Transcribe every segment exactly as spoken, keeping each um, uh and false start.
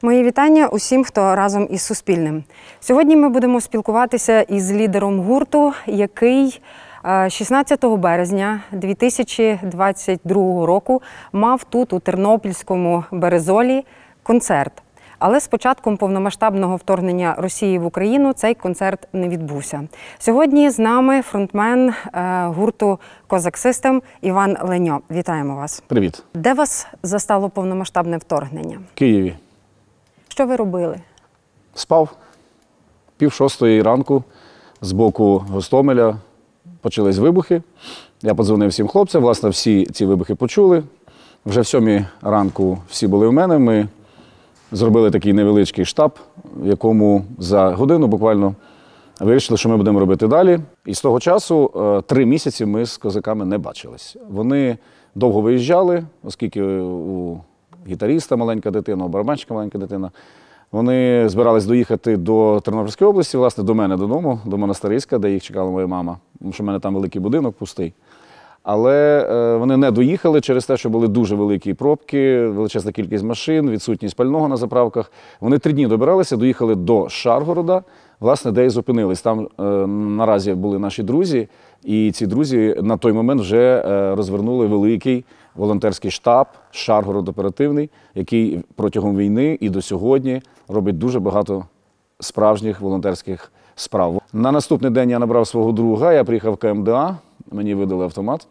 Мої вітання усім, хто разом із Суспільним. Сьогодні ми будемо спілкуватися із лідером гурту, який шістнадцятого березня дві тисячі двадцять другого року мав тут, у тернопільському Березолі, концерт. Але з початком повномасштабного вторгнення Росії в Україну цей концерт не відбувся. Сьогодні з нами фронтмен гурту Козак Систем Іван Леньо. Вітаємо вас. Привіт. Де вас застало повномасштабне вторгнення? В Києві. Що ви робили? Спав. Пів шостої ранку з боку Гостомеля почались вибухи. Я подзвонив всім хлопцям, власне, всі ці вибухи почули. Вже в сьомій ранку всі були в мене. Ми зробили такий невеличкий штаб, в якому за годину буквально вирішили, що ми будемо робити далі. І з того часу три місяці ми з козаками не бачились. Вони довго виїжджали, оскільки у гітаріста маленька дитина, у барабанщика маленька дитина. Вони збирались доїхати до Тернопільської області, власне, до мене додому, до Монастириська, де їх чекала моя мама, тому що в мене там великий будинок пустий. Але е, вони не доїхали через те, що були дуже великі пробки, величезна кількість машин, відсутність пального на заправках. Вони три дні добиралися, доїхали до Шаргорода, власне, де і зупинились. Там е, наразі були наші друзі, і ці друзі на той момент вже е, розвернули великий волонтерський штаб, Шаргород оперативний, який протягом війни і до сьогодні робить дуже багато справжніх волонтерських справ. На наступний день я набрав свого друга, я приїхав в Ка Ем Де А, мені видали автомат.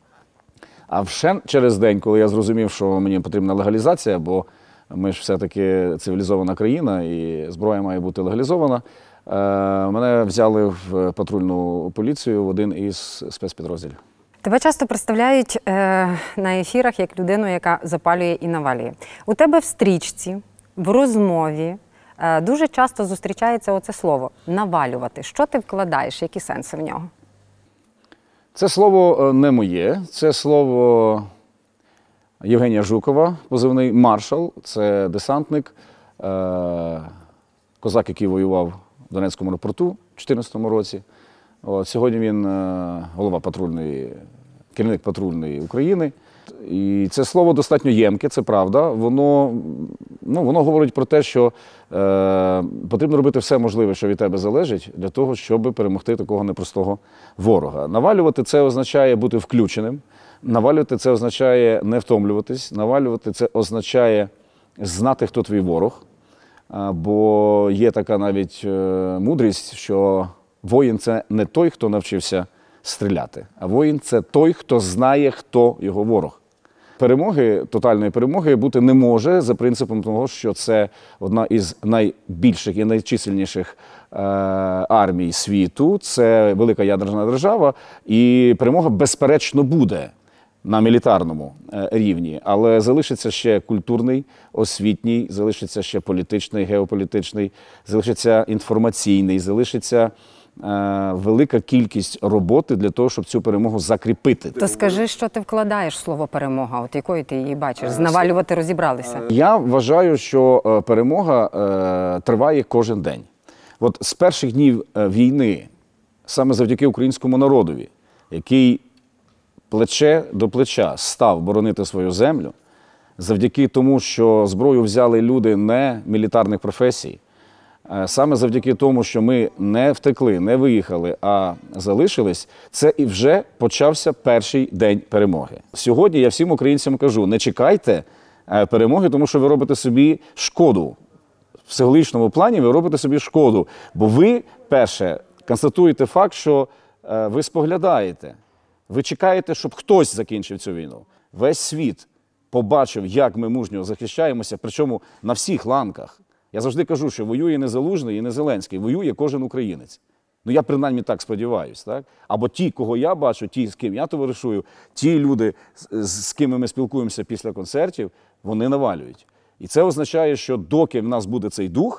А ще через день, коли я зрозумів, що мені потрібна легалізація, бо ми ж все-таки цивілізована країна і зброя має бути легалізована, мене взяли в патрульну поліцію в один із спецпідрозділів. Тебе часто представляють е, на ефірах як людину, яка запалює і навалює. У тебе в стрічці, в розмові е, дуже часто зустрічається оце слово «навалювати». Що ти вкладаєш, які сенси в нього? Це слово не моє, це слово Євгенія Жукова, позивний «Маршал». Це десантник, е, козак, який воював в Донецькому аеропорту у дві тисячі чотирнадцятому році. От, сьогодні він е, голова патрульної, керівник патрульної України. І це слово достатньо ємке, це правда. Воно, ну, воно говорить про те, що е, потрібно робити все можливе, що від тебе залежить, для того, щоб перемогти такого непростого ворога. Навалювати – це означає бути включеним, навалювати – це означає не втомлюватись, навалювати – це означає знати, хто твій ворог. А, бо є така навіть е, мудрість, що воїн – це не той, хто навчився стріляти, а воїн – це той, хто знає, хто його ворог. Перемоги, тотальної перемоги бути не може за принципом того, що це одна із найбільших і найчисельніших е, армій світу, це велика ядерна держава, і перемога безперечно буде на мілітарному е, рівні, але залишиться ще культурний, освітній, залишиться ще політичний, геополітичний, залишиться інформаційний, залишиться велика кількість роботи для того, щоб цю перемогу закріпити. То скажи, що ти вкладаєш в слово «перемога», от якою ти її бачиш? З навалювати розібралися. Я вважаю, що перемога е, триває кожен день. От з перших днів війни, саме завдяки українському народові, який плече до плеча став боронити свою землю, завдяки тому, що зброю взяли люди не мілітарних професій, саме завдяки тому, що ми не втекли, не виїхали, а залишились, це і вже почався перший день перемоги. Сьогодні я всім українцям кажу, не чекайте перемоги, тому що ви робите собі шкоду. В психологічному плані ви робите собі шкоду. Бо ви, перше, констатуєте факт, що ви споглядаєте. Ви чекаєте, щоб хтось закінчив цю війну. Весь світ побачив, як ми мужньо захищаємося, причому на всіх ланках. Я завжди кажу, що воює не Залужний і не Зеленський, воює кожен українець. Ну, я принаймні так сподіваюся, так? Або ті, кого я бачу, ті, з ким я товаришую, ті люди, з, з ким ми спілкуємося після концертів, вони навалюють. І це означає, що доки в нас буде цей дух,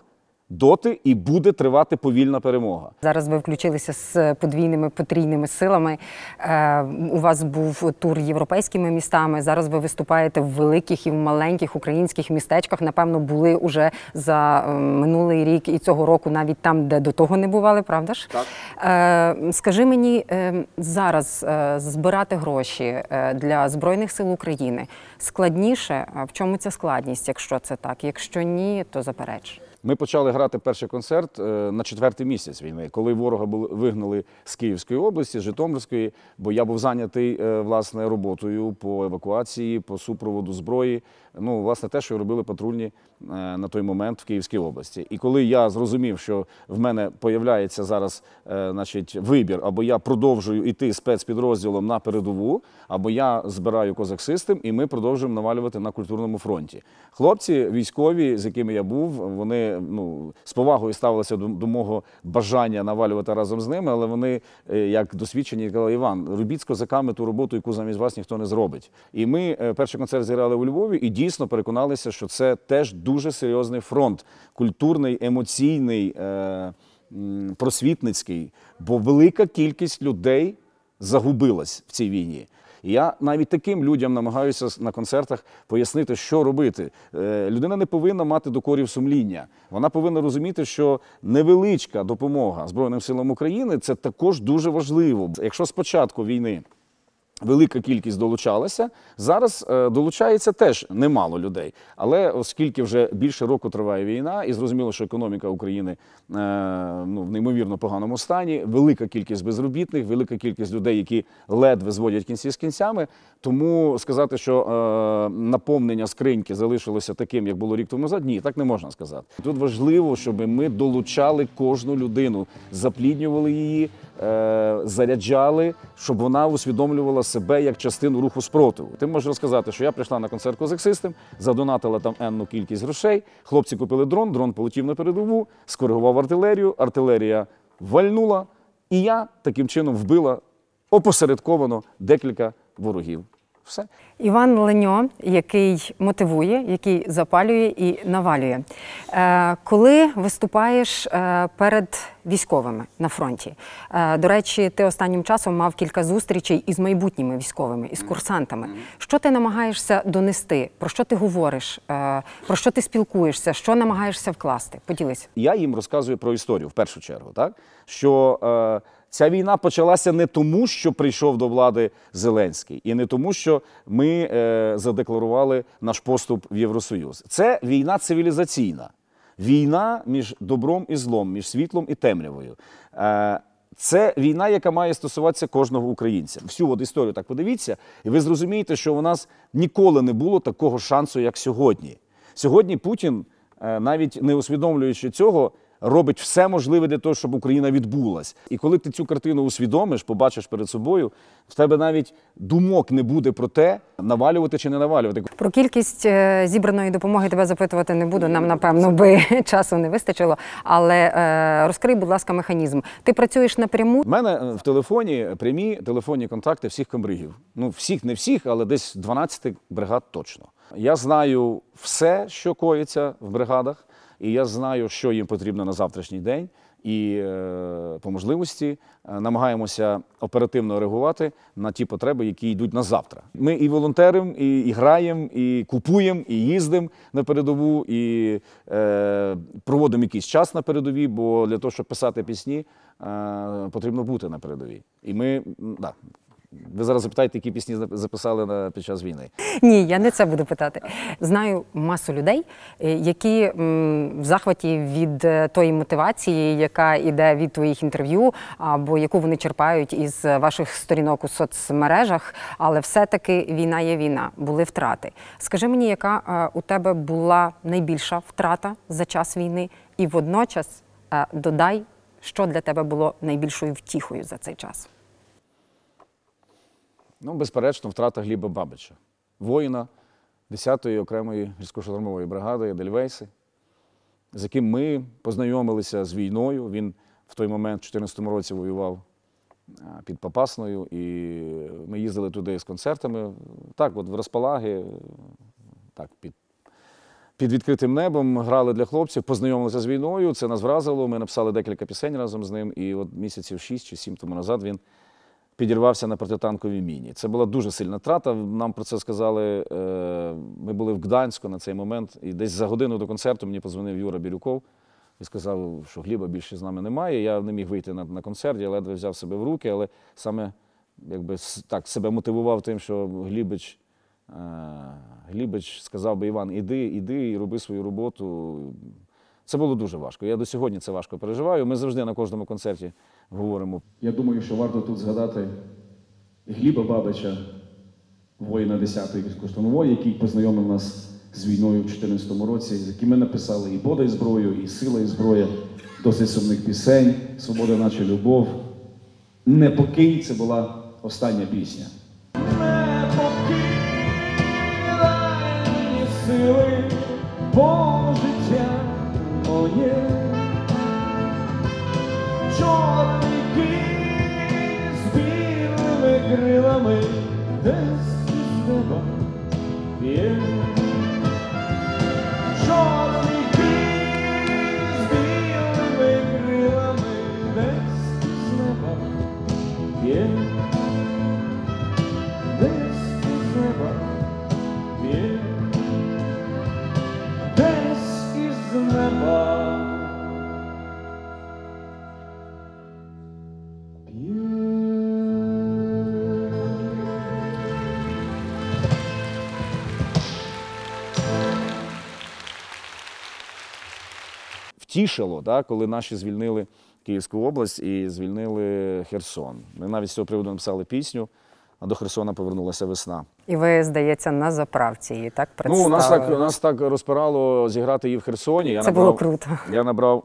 доти і буде тривати повільна перемога. Зараз ви включилися з подвійними, потрійними силами. Е, у вас був тур європейськими містами. Зараз ви виступаєте в великих і в маленьких українських містечках. Напевно, були уже за е, минулий рік і цього року навіть там, де до того не бували, правда ж? Так. Е, скажи мені, е, зараз е, збирати гроші е, для Збройних сил України складніше? А в чому ця складність, якщо це так? Якщо ні, то запереч. Ми почали грати перший концерт на четвертий місяць війни, коли ворога були, вигнали з Київської області, з Житомирської, бо я був зайнятий, власне, роботою по евакуації, по супроводу зброї. Ну, власне, те, що робили патрульні на той момент в Київській області. І коли я зрозумів, що в мене появляється зараз, значить, вибір, або я продовжую йти спецпідрозділом на передову, або я збираю Козак Систем, і ми продовжуємо навалювати на культурному фронті. Хлопці військові, з якими я був, вони ну, з повагою ставилися до, до мого бажання навалювати разом з ними, але вони, як досвідчені, казали: Іван, робіть з козаками ту роботу, яку замість вас ніхто не зробить. І ми перший концерт зіграли у Львові і дійсно переконалися, що це теж дуже серйозний фронт, культурний, емоційний, е, просвітницький, бо велика кількість людей загубилась в цій війні. І я навіть таким людям намагаюся на концертах пояснити, що робити. Е, людина не повинна мати докорів сумління. Вона повинна розуміти, що невеличка допомога Збройним силам України – це також дуже важливо. Якщо з початку війни велика кількість долучалася, зараз е, долучається теж немало людей. Але оскільки вже більше року триває війна, і зрозуміло, що економіка України е, ну, в неймовірно поганому стані, велика кількість безробітних, велика кількість людей, які ледве зводять кінці з кінцями, тому сказати, що е, наповнення скриньки залишилося таким, як було рік тому назад, ні, так не можна сказати. Тут важливо, щоб ми долучали кожну людину, запліднювали її, е, заряджали, щоб вона усвідомлювала себе як частину руху спротиву. Ти можеш розказати, що я прийшла на концерт Козак Систем, задонатила там енну кількість грошей, хлопці купили дрон, дрон полетів на передову, скоригував артилерію, артилерія вальнула, і я таким чином вбила опосередковано декілька ворогів. Все. Іван Леньо, який мотивує, який запалює і навалює. Е, коли виступаєш е, перед військовими на фронті, е, до речі, ти останнім часом мав кілька зустрічей із майбутніми військовими, із курсантами. Що ти намагаєшся донести? Про що ти говориш? Е, про що ти спілкуєшся? Що намагаєшся вкласти? Поділись. Я їм розказую про історію, в першу чергу, так? Що е, ця війна почалася не тому, що прийшов до влади Зеленський, і не тому, що ми е, задекларували наш поступ в Євросоюз. Це війна цивілізаційна. Війна між добром і злом, між світлом і темрявою. Е, це війна, яка має стосуватися кожного українця. Всю от історію так подивіться, і ви зрозумієте, що у нас ніколи не було такого шансу, як сьогодні. Сьогодні Путін, е, навіть не усвідомлюючи цього, робить все можливе для того, щоб Україна відбулась. І коли ти цю картину усвідомиш, побачиш перед собою, в тебе навіть думок не буде про те, навалювати чи не навалювати. Про кількість е, зібраної допомоги тебе запитувати не буду, нам, напевно, би часу не вистачило. Але е, розкрий, будь ласка, механізм. Ти працюєш напряму? У мене в телефоні прямі телефонні контакти всіх комбригів. Ну, всіх, не всіх, але десь дванадцять бригад точно. Я знаю все, що коїться в бригадах. І я знаю, що їм потрібно на завтрашній день, і е, по можливості е, намагаємося оперативно реагувати на ті потреби, які йдуть на завтра. Ми і волонтеримо, і, і граємо, і купуємо, і їздимо на передову, і е, проводимо якийсь час на передовій, бо для того, щоб писати пісні, е, потрібно бути на передовій. І ми, да, ви зараз запитаєте, які пісні записали на, під час війни? Ні, я не це буду питати. Знаю масу людей, які м, в захваті від тої мотивації, яка йде від твоїх інтерв'ю, або яку вони черпають із ваших сторінок у соцмережах, але все-таки війна є війна, були втрати. Скажи мені, яка а, у тебе була найбільша втрата за час війни, і водночас а, додай, що для тебе було найбільшою втіхою за цей час? Ну, безперечно, втрата Гліба Бабича, воїна десятої окремої гірсько-штурмової бригади «Едельвейси», з яким ми познайомилися з війною. Він в той момент, в дві тисячі чотирнадцятому році, воював під Попасною, і ми їздили туди з концертами, так, от в розпалаги, так, під, під відкритим небом, грали для хлопців, познайомилися з війною, це нас вразило, ми написали декілька пісень разом з ним, і от місяців шість чи сім тому назад він підірвався на протитанковій міні. Це була дуже сильна трата, нам про це сказали, ми були в Гданську на цей момент, і десь за годину до концерту мені подзвонив Юра Бірюков і сказав, що Гліба більше з нами немає, я не міг вийти на, на концерт, я ледве взяв себе в руки, але саме якби так себе мотивував тим, що Глібич, е, Глібич сказав би, Іван, іди, іди і роби свою роботу. Це було дуже важко. Я до сьогодні це важко переживаю. Ми завжди на кожному концерті говоримо. Я думаю, що варто тут згадати Гліба Бабича, воїна десятої гірсько-штурмової, який познайомив нас з війною в дві тисячі чотирнадцятому році, з яким ми написали і «Подай зброю», і «Сила і зброя», досить сумних пісень, «Свобода наче любов». «Не покинь» – це була остання пісня. Не покидай мені сили, бо життя моє. Чорний кінь з білими крилами десь із неба б'є. Чорний кінь з білими крилами десь із неба б'є. Десь із неба б'є. Десь із неба Втішило, да, коли наші звільнили Київську область і звільнили Херсон. Ми навіть з цього приводу написали пісню, а до Херсона повернулася весна. І ви, здається, на заправці її так представили? Ну, нас так, нас так розпирало зіграти її в Херсоні. Я Це набрав, було круто. Я набрав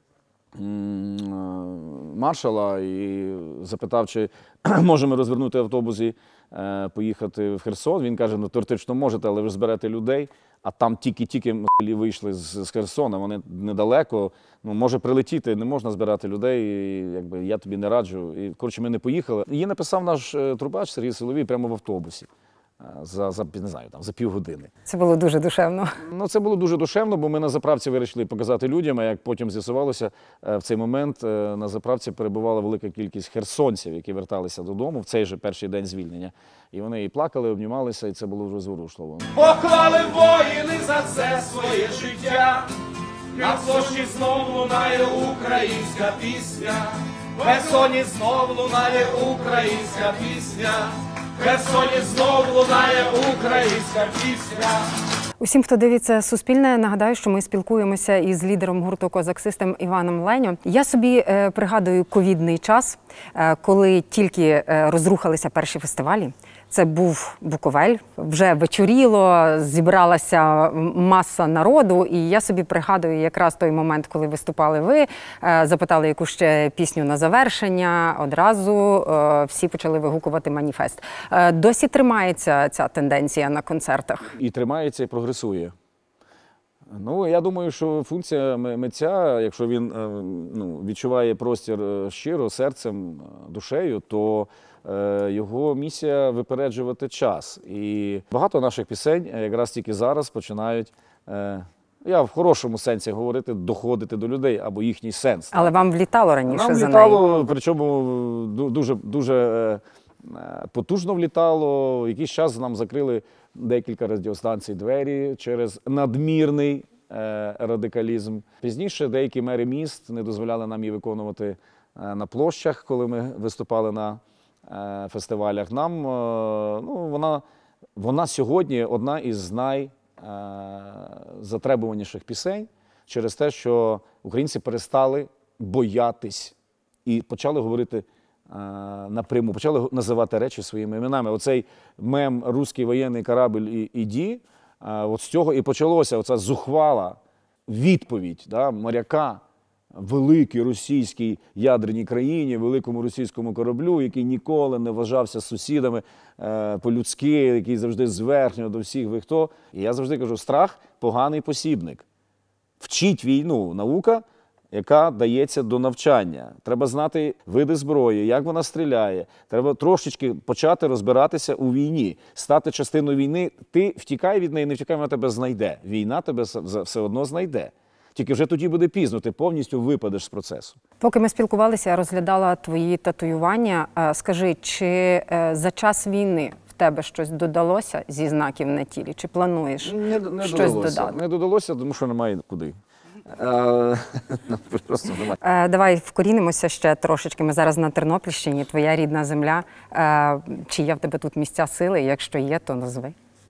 м, маршала і запитав, чи можемо розвернути автобус і е, поїхати в Херсон. Він каже, ну теоретично можете, але ви ж зберете людей. А там тільки-тільки москалі вийшли з, з Херсона, вони недалеко, ну, може прилетіти, не можна збирати людей, і, якби, я тобі не раджу. І, коротше, ми не поїхали. Її написав наш е, трубач Сергій Соловій прямо в автобусі за, за, не знаю, там, за півгодини. Це було дуже душевно. Ну, це було дуже душевно, бо ми на заправці вирішили показати людям, а як потім з'ясувалося, в цей момент на заправці перебувала велика кількість херсонців, які верталися додому в цей же перший день звільнення. І вони і плакали, обнімалися, і це було дуже зворушливо. поклали воїни за це своє життя. На площі знов лунає українська пісня. В Херсоні знов лунає українська пісня. В Херсоні знов лунає українська пісня. Усім, хто дивиться Суспільне, нагадаю, що ми спілкуємося із лідером гурту «Козак Систем» Іваном Леньо. Я собі е, пригадую ковідний час, е, коли тільки е, розрухалися перші фестивалі. Це був Буковель, вже вечоріло, зібралася маса народу, і я собі пригадую якраз той момент, коли виступали ви, е, запитали, яку ще пісню на завершення, одразу е, всі почали вигукувати «Маніфест». Е, досі тримається ця тенденція на концертах? І тримається, і прогресує. Ну, я думаю, що функція митця, якщо він ну, відчуває простір щиро, серцем, душею, то е, його місія випереджувати час. І багато наших пісень якраз тільки зараз починають, е, я в хорошому сенсі говорити, доходити до людей, або їхній сенс. Але вам влітало раніше Нам за влітало, неї? причому дуже, дуже потужно влітало. Якийсь час нам закрили декілька радіостанцій двері через надмірний е, радикалізм. Пізніше деякі мери міст не дозволяли нам її виконувати е, на площах, коли ми виступали на е, фестивалях. Нам е, ну, вона, вона сьогодні одна із найзатребуваніших пісень через те, що українці перестали боятись і почали говорити напряму, почали називати речі своїми іменами. Оцей мем «Руський воєнний корабль іді», от з цього і почалося оця зухвала відповідь, да, моряка великій російській ядерній країні, великому російському кораблю, який ніколи не вважався з сусідами е, по-людськи, який завжди зверхньо до всіх ви хто. І я завжди кажу, страх – поганий посібник. Вчіть війну, наука, яка дається до навчання. Треба знати види зброї, як вона стріляє. Треба трошечки почати розбиратися у війні, стати частиною війни. Ти втікай від неї, не втікай, вона тебе знайде. Війна тебе все одно знайде. Тільки вже тоді буде пізно, ти повністю випадеш з процесу. Поки ми спілкувалися, я розглядала твої татуювання. Скажи, чи за час війни в тебе щось додалося зі знаків на тілі? Чи плануєш не, не щось додалося. додати? Не додалося, тому що немає куди. А, просто немає. Давай вкорінимося ще трошечки. Ми зараз на Тернопільщині, твоя рідна земля. Чи є в тебе тут місця сили? Якщо є, то назви.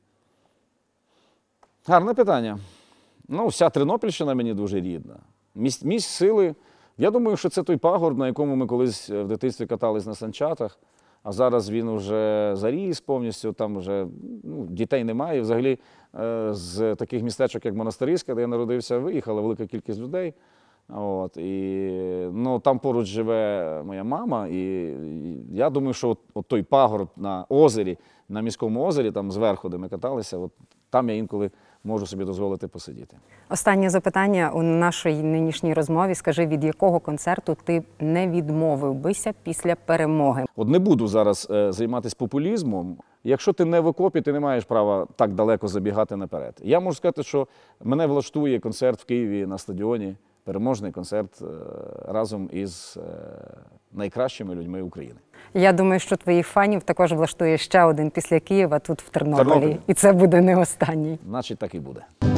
Гарне питання. Ну, вся Тернопільщина мені дуже рідна. Місць, місць сили, я думаю, що це той пагорб, на якому ми колись в дитинстві катались на санчатах, а зараз він вже заріс повністю, там вже ну, дітей немає. Взагалі з таких містечок, як Монастириська, де я народився, виїхала велика кількість людей. От, і, ну, там поруч живе моя мама, і, і я думаю, що от, от той пагорб на озері, на міському озері, там зверху, де ми каталися, от, там я інколи можу собі дозволити посидіти. Останнє запитання у нашій нинішній розмові. Скажи, від якого концерту ти не відмовив бися після перемоги? От не буду зараз е, займатися популізмом. Якщо ти не в окопі, ти не маєш права так далеко забігати наперед. Я можу сказати, що мене влаштує концерт в Києві на стадіоні, переможний концерт е, разом із е, найкращими людьми України. Я думаю, що твоїх фанів також влаштує ще один після Києва тут в Тернополі. Тернопіль. І це буде не останній. Значить, так і буде.